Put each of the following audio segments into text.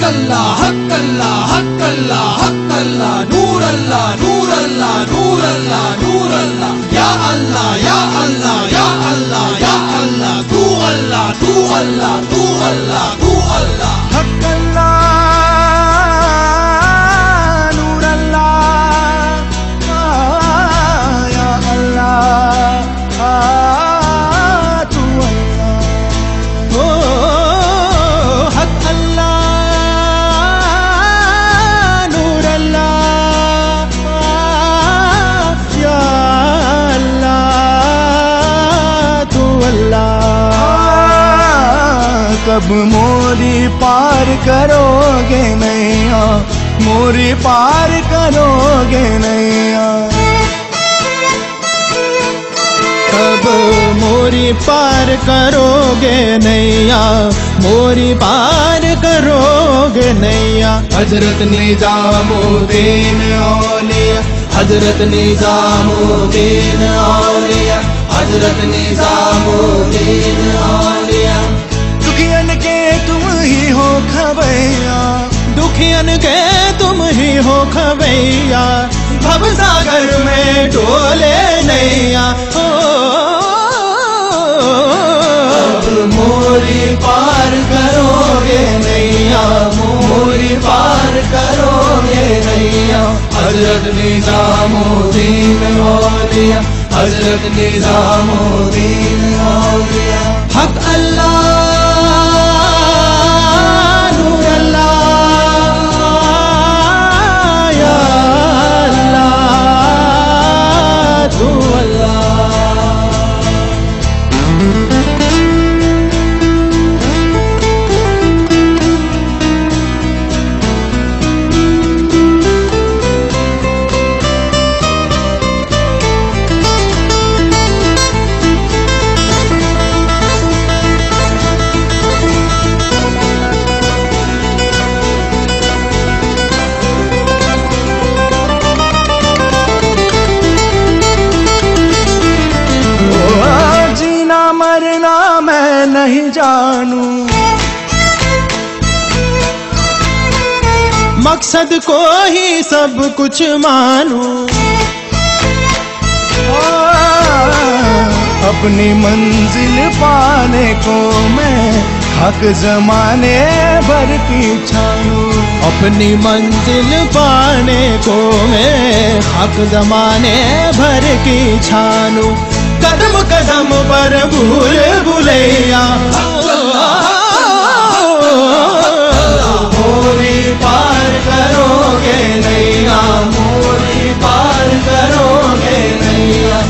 अल्लाह हक अल्लाह हक अल्लाह हक अल्लाह नूर अल्लाह नूर अल्लाह नूर अल्लाह नूर अल्लाह या अल्लाह या अल्लाह या अल्लाह या अल्लाह तू अल्लाह तू अल्लाह तू अल्लाह तू अल्लाह हक अल्लाह नूर अल्लाह या अल्लाह तू अल्लाह ओ हक अल्लाह नूर अल्लाह या अल्लाह तू अल्लाह कब मोरी पार करोगे नैया मोरी पार करोगे नैया कब मोरी पार करोगे नैया मोरी पार करोगे नैया हजरत निजामुद्दीन औलिया हजरत निजामुद्दीन औलिया हजरत निजामुद्दीन औलिया दुखियन के तुम ही हो खवैया दुखियन के तुम ही हो खवैया भव सागर में डोले नैया ओ मोरी पार करोगे नैया मोरी पार करोगे नैया हजरत निजामुद्दीन औलिया हजरत निजामुद्दीन औलिया हक अल्लाह नूर अल्लाह या अल्लाह तू अल्लाह मरना मैं नहीं जानू मकसद को ही सब कुछ मानू अपनी मंजिल पाने को मैं हक जमाने भर की छानू अपनी मंजिल पाने को मैं हक जमाने भर की छानू कदम कदम पर भूल भुलैया मोरी पार करोगे नैया मोरी पार करोगे नैया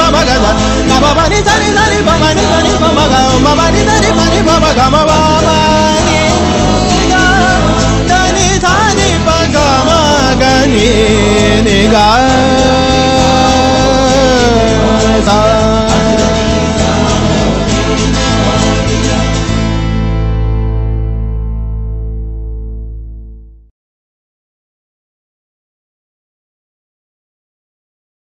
Baba